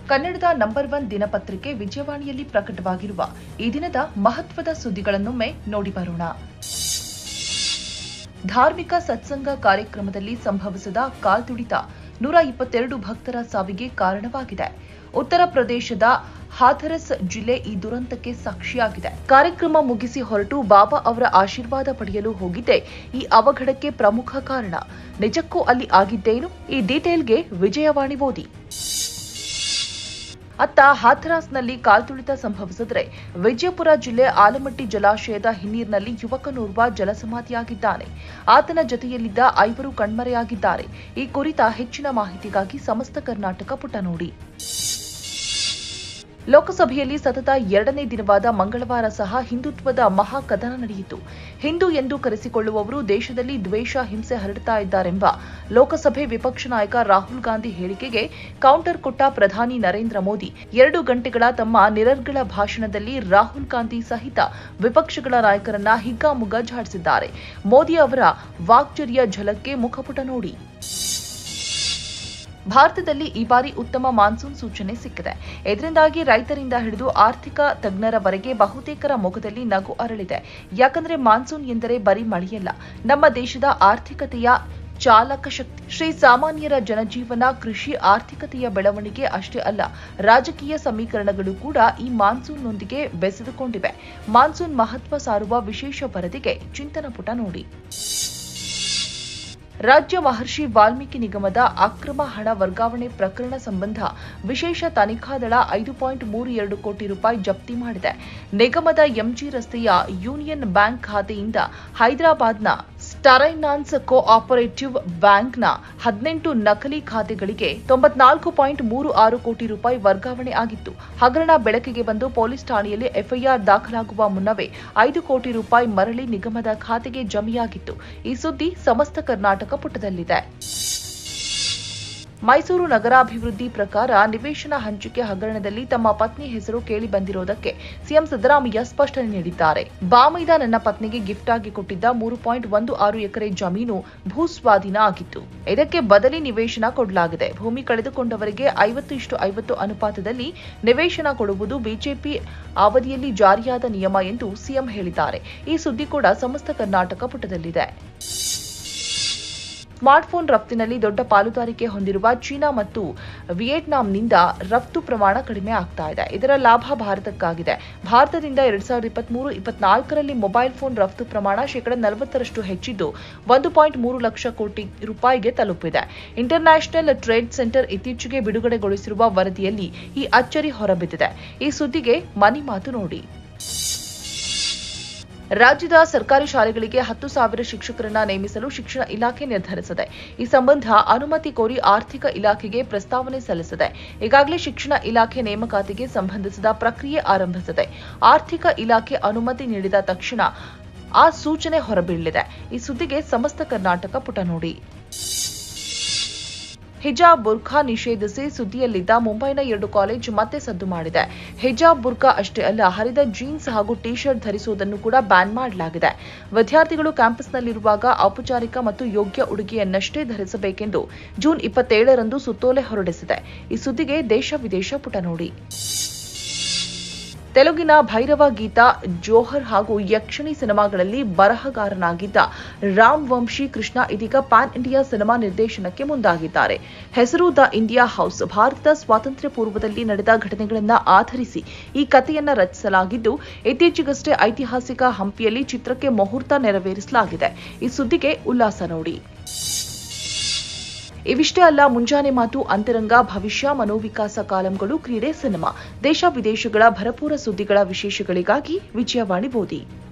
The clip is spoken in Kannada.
ಕನ್ನಡದ ನಂಬರ್ 1 ದಿನಪತ್ರಿಕೆ ವಿಜಯವಾಣಿಯಲ್ಲಿ ಪ್ರಕಟವಾಗಿರುವ ಈ ದಿನದ ಮಹತ್ವದ ಸುದ್ದಿಗಳನ್ನೊಮ್ಮೆ ನೋಡಿ ಬರೋಣ. ಧಾರ್ಮಿಕ ಸತ್ಸಂಗ ಕಾರ್ಯಕ್ರಮದಲ್ಲಿ ಸಂಭವಿಸಿದ ಕಾಲ್ತುಳಿತ 122 ಭಕ್ತರ ಸಾವಿಗೆ ಕಾರಣವಾಗಿದೆ. ಉತ್ತರ ಪ್ರದೇಶದ ಹಾಥರಸ್ ಜಿಲ್ಲೆ ಈ ದುರಂತಕ್ಕೆ ಸಾಕ್ಷಿಯಾಗಿದೆ. ಕಾರ್ಯಕ್ರಮ ಮುಗಿಸಿ ಹೊರಟು ಬಾಬಾ ಅವರ ಆಶೀರ್ವಾದ ಪಡೆಯಲು ಹೋಗಿದ್ದೆ ಈ ಅವಘಡಕ್ಕೆ ಪ್ರಮುಖ ಕಾರಣ. ನಿಜಕ್ಕೂ ಅಲ್ಲಿ ಆಗಿದ್ದೇನು? ಈ ಡೀಟೇಲ್ಗೆ ವಿಜಯವಾಣಿ ಓದಿ. ಅತ್ತ ಹಾಥರಾಸ್ನಲ್ಲಿ ಕಾಲ್ತುಳಿತ ಸಂಭವಿಸಿದರೆ ವಿಜಯಪುರ ಜಿಲ್ಲೆ ಆಲಮಟ್ಟಿ ಜಲಾಶಯದ ಹಿನ್ನೀರಿನಲ್ಲಿ ಯುವಕನೋರ್ವ ಜಲಸಮಾಧಿಯಾಗಿದ್ದಾನೆ. ಆತನ ಜತೆಯಲ್ಲಿದ್ದ 5 ಕಣ್ಮರೆಯಾಗಿದ್ದಾರೆ. ಈ ಕುರಿತ ಹೆಚ್ಚಿನ ಮಾಹಿತಿಗಾಗಿ ಸಮಸ್ತ ಕರ್ನಾಟಕ ಪುಟ ನೋಡಿ. ಲೋಕಸಭೆಯಲ್ಲಿ ಸತತ 2ನೇ ದಿನವಾದ ಮಂಗಳವಾರ ಸಹ ಹಿಂದುತ್ವದ ಮಹಾ ಕದನ ನಡೆಯಿತು. ಹಿಂದೂ ಎಂದು ಕರೆಸಿಕೊಳ್ಳುವವರು ದೇಶದಲ್ಲಿ ದ್ವೇಷ, ಹಿಂಸೆ ಹರಡುತ್ತಾ ಇದ್ದಾರೆಂಬ ಲೋಕಸಭೆ ವಿಪಕ್ಷ ನಾಯಕ ರಾಹುಲ್ ಗಾಂಧಿ ಹೇಳಿಕೆಗೆ ಕೌಂಟರ್ ಕೊಟ್ಟ ಪ್ರಧಾನಿ ನರೇಂದ್ರ ಮೋದಿ 2 ಗಂಟೆಗಳ ತಮ್ಮ ನಿರರ್ಗಳ ಭಾಷಣದಲ್ಲಿ ರಾಹುಲ್ ಗಾಂಧಿ ಸಹಿತ ವಿಪಕ್ಷಗಳ ನಾಯಕರನ್ನ ಹಿಗ್ಗಾಮುಗ್ಗಾ ಝಾಡಿಸಿದ್ದಾರೆ. ಮೋದಿ ಅವರ ವಾಕ್ಚರ್ಯ ಝಲಕ್ಗೆ ಮುಖಪುಟ ನೋಡಿ. ಭಾರತದಲ್ಲಿ ಈ ಬಾರಿ ಉತ್ತಮ ಮಾನ್ಸೂನ್ ಸೂಚನೆ ಸಿಕ್ಕಿದೆ. ಇದರಿಂದಾಗಿ ರೈತರಿಂದ ಹಿಡಿದು ಆರ್ಥಿಕ ತಜ್ಞರವರೆಗೆ ಬಹುತೇಕರ ಮೊಗದಲ್ಲಿ ನಗು ಅರಳಿದೆ. ಯಾಕಂದ್ರೆ ಮಾನ್ಸೂನ್ ಎಂದರೆ ಬರೀ ಮಳೆಯಲ್ಲ, ನಮ್ಮ ದೇಶದ ಆರ್ಥಿಕತೆಯ ಚಾಲಕ ಶಕ್ತಿ. ಶ್ರೀ ಸಾಮಾನ್ಯರ ಜನಜೀವನ, ಕೃಷಿ, ಆರ್ಥಿಕತೆಯ ಬೆಳವಣಿಗೆ ಅಷ್ಟೇ ಅಲ್ಲ, ರಾಜಕೀಯ ಸಮೀಕರಣಗಳು ಕೂಡ ಈ ಮಾನ್ಸೂನ್ನೊಂದಿಗೆ ಬೆಸೆದುಕೊಂಡಿವೆ. ಮಾನ್ಸೂನ್ ಮಹತ್ವ ಸಾರುವ ವಿಶೇಷ ವರದಿಗೆ ಚಿಂತನ ಪುಟ ನೋಡಿ. ರಾಜ್ಯ ಮಹರ್ಷಿ ವಾಲ್ಮೀಕಿ ನಿಗಮದ ಅಕ್ರಮ ಹಣ ವರ್ಗಾವಣೆ ಪ್ರಕರಣ ಸಂಬಂಧ ವಿಶೇಷ ತನಿಖಾ ದಳ 5.32 ಕೋಟಿ ರೂಪಾಯಿ ಜಪ್ತಿ ಮಾಡಿದೆ. ನಿಗಮದ ಎಂಜಿ ರಸ್ತೆಯ ಯೂನಿಯನ್ ಬ್ಯಾಂಕ್ ಖಾತೆಯಿಂದ ಹೈದರಾಬಾದ್ನ ಸ್ಟರೈನಾನ್ಸ್ ಕೋಆಪರೇಟಿವ್ ಬ್ಯಾಂಕ್ನ 18 ನಕಲಿ ಖಾತೆಗಳಿಗೆ 94.36 ಕೋಟಿ ರೂಪಾಯಿ ವರ್ಗಾವಣೆ ಆಗಿತ್ತು. ಹಗರಣ ಬೆಳಕಿಗೆ ಬಂದು ಪೊಲೀಸ್ ಠಾಣೆಯಲ್ಲಿ ಎಫ್ಐಆರ್ ದಾಖಲಾಗುವ ಮುನ್ನವೇ 5 ಕೋಟಿ ರೂಪಾಯಿ ಮರಳಿ ನಿಗಮದ ಖಾತೆಗೆ ಜಮೆಯಾಗಿತ್ತು. ಈ ಸುದ್ದಿ ಸಮಸ್ತ ಕರ್ನಾಟಕ ಪುಟದಲ್ಲಿದೆ. ಮೈಸೂರು ನಗರಾಭಿವೃದ್ಧಿ ಪ್ರಕಾರ ನಿವೇಶನ ಹಂಚಿಕೆ ಹಗರಣದಲ್ಲಿ ತಮ್ಮ ಪತ್ನಿ ಹೆಸರು ಕೇಳಿ ಬಂದಿರುವುದಕ್ಕೆ ಸಿಎಂ ಸಿದ್ದರಾಮಯ್ಯ ಸ್ಪಷ್ಟನೆ ನೀಡಿದ್ದಾರೆ. ಬಾಮೈದ ನನ್ನ ಪತ್ನಿಗೆ ಗಿಫ್ಟ್ ಆಗಿ ಕೊಟ್ಟಿದ್ದ 3.16 ಎಕರೆ ಜಮೀನು ಭೂಸ್ವಾಧೀನ ಆಗಿತ್ತು. ಇದಕ್ಕೆ ಬದಲಿ ನಿವೇಶನ ಕೊಡಲಾಗಿದೆ. ಭೂಮಿ ಕಳೆದುಕೊಂಡವರಿಗೆ 50:50 ಅನುಪಾತದಲ್ಲಿ ನಿವೇಶನ ಕೊಡುವುದು ಬಿಜೆಪಿ ಅವಧಿಯಲ್ಲಿ ಜಾರಿಯಾದ ನಿಯಮ ಎಂದು ಸಿಎಂ ಹೇಳಿದ್ದಾರೆ. ಈ ಸುದ್ದಿ ಕೂಡ ಸಮಸ್ತ ಕರ್ನಾಟಕ ಪುಟದಲ್ಲಿದೆ. ಸ್ಮಾರ್ಟ್ಫೋನ್ ರಫ್ತಿನಲ್ಲಿ ದೊಡ್ಡ ಪಾಲುದಾರಿಕೆ ಹೊಂದಿರುವ ಚೀನಾ ಮತ್ತು ವಿಯೆಟ್ನಾಂನಿಂದ ರಫ್ತು ಪ್ರಮಾಣ ಕಡಿಮೆ ಆಗ್ತಾ ಇದೆ. ಇದರ ಲಾಭ ಭಾರತಕ್ಕಾಗಿದೆ. ಭಾರತದಿಂದ 2023-24ರಲ್ಲಿ ಮೊಬೈಲ್ ಫೋನ್ ರಫ್ತು ಪ್ರಮಾಣ 40% ಹೆಚ್ಚಿದ್ದು 1.3 ಲಕ್ಷ ಕೋಟಿ ರೂಪಾಯಿಗೆ ತಲುಪಿದೆ. ಇಂಟರ್ನ್ಯಾಷನಲ್ ಟ್ರೇಡ್ ಸೆಂಟರ್ ಇತ್ತೀಚೆಗೆ ಬಿಡುಗಡೆಗೊಳಿಸಿರುವ ವರದಿಯಲ್ಲಿ ಈ ಅಚ್ಚರಿ ಹೊರಬಿದ್ದಿದೆ. ಈ ಸುದ್ದಿಗೆ ಮನಿ ಮಾತು ನೋಡಿ. ರಾಜ್ಯದ ಸರ್ಕಾರಿ ಶಾಲೆಗಳಿಗೆ 10,000 ಶಿಕ್ಷಕರನ್ನ ನೇಮಿಸಲು ಶಿಕ್ಷಣ ಇಲಾಖೆ ನಿರ್ಧರಿಸಿದೆ. ಈ ಸಂಬಂಧ ಅನುಮತಿ ಕೋರಿ ಆರ್ಥಿಕ ಇಲಾಖೆಗೆ ಪ್ರಸ್ತಾವನೆ ಸಲ್ಲಿಸಿದೆ. ಈಗಾಗಲೇ ಶಿಕ್ಷಣ ಇಲಾಖೆ ನೇಮಕಾತಿಗೆ ಸಂಬಂಧಿಸಿದ ಪ್ರಕ್ರಿಯೆ ಆರಂಭಿಸಿದೆ. ಆರ್ಥಿಕ ಇಲಾಖೆ ಅನುಮತಿ ನೀಡಿದ ತಕ್ಷಣ ಆ ಸೂಚನೆ ಹೊರಬೀಳಲಿದೆ. ಈ ಸುದ್ದಿಗೆ ಸಮಸ್ತ ಕರ್ನಾಟಕ ಪುಟ ನೋಡಿ. ಹಿಜಾಬ್ ಬುರ್ಖಾ ನಿಷೇಧಿಸಿ ಸುದ್ದಿಯಲ್ಲಿದ್ದ ಮುಂಬೈನ 2 ಕಾಲೇಜು ಮತ್ತೆ ಸದ್ದು ಮಾಡಿದೆ. ಹಿಜಾಬ್ ಬುರ್ಖಾ ಅಷ್ಟೇ ಅಲ್ಲ, ಹರಿದ ಜೀನ್ಸ್ ಹಾಗೂ ಟಿ ಶರ್ಟ್ ಧರಿಸುವುದನ್ನು ಕೂಡ ಬ್ಯಾನ್ ಮಾಡಲಾಗಿದೆ. ವಿದ್ಯಾರ್ಥಿಗಳು ಕ್ಯಾಂಪಸ್ನಲ್ಲಿರುವಾಗ ಔಪಚಾರಿಕ ಮತ್ತು ಯೋಗ್ಯ ಉಡುಗೆಯನ್ನಷ್ಟೇ ಧರಿಸಬೇಕೆಂದು ಜೂನ್ 27ರಂದು ಸುತ್ತೋಲೆ ಹೊರಡಿಸಿದೆ. ಈ ಸುದ್ದಿಗೆ ದೇಶ ವಿದೇಶ ಪುಟ ನೋಡಿ. ತೆಲುಗಿನ ಭೈರವ ಗೀತಾ, ಜೋಹರ್ ಹಾಗೂ ಯಕ್ಷಿಣಿ ಸಿನಿಮಾಗಳಲ್ಲಿ ಬರಹಗಾರನಾಗಿದ್ದ ರಾಮ್ ವಂಶಿ ಕೃಷ್ಣ ಇದೀಗ ಪ್ಯಾನ್ ಇಂಡಿಯಾ ಸಿನಿಮಾ ನಿರ್ದೇಶನಕ್ಕೆ ಮುಂದಾಗಿದ್ದಾರೆ. ಹೆಸರು ದ ಇಂಡಿಯಾ ಹೌಸ್. ಭಾರತದ ಸ್ವಾತಂತ್ರ್ಯ ಪೂರ್ವದಲ್ಲಿ ನಡೆದ ಘಟನೆಗಳನ್ನು ಆಧರಿಸಿ ಈ ಕಥೆಯನ್ನ ರಚಿಸಲಾಗಿದ್ದು, ಇತ್ತೀಚೆಗಷ್ಟೇ ಐತಿಹಾಸಿಕ ಹಂಪಿಯಲ್ಲಿ ಚಿತ್ರಕ್ಕೆ ಮುಹೂರ್ತ ನೆರವೇರಿಸಲಾಗಿದೆ. ಈ ಸುದ್ದಿಗೆ ಉಲ್ಲಾಸ ನೋಡಿ. ಇವಿಷ್ಟೇ ಅಲ್ಲ, ಮುಂಜಾನೆ ಮಾತು, ಅಂತರಂಗ, ಭವಿಷ್ಯ, ಮನೋವಿಕಾಸ ಕಾಲಂಗಳು, ಕ್ರೀಡೆ, ಸಿನಿಮಾ, ದೇಶ ವಿದೇಶಗಳ ಭರಪೂರ ಸುದ್ದಿಗಳ ವಿಶೇಷಗಳಿಗಾಗಿ ವಿಜಯವಾಣಿ ಓದಿ.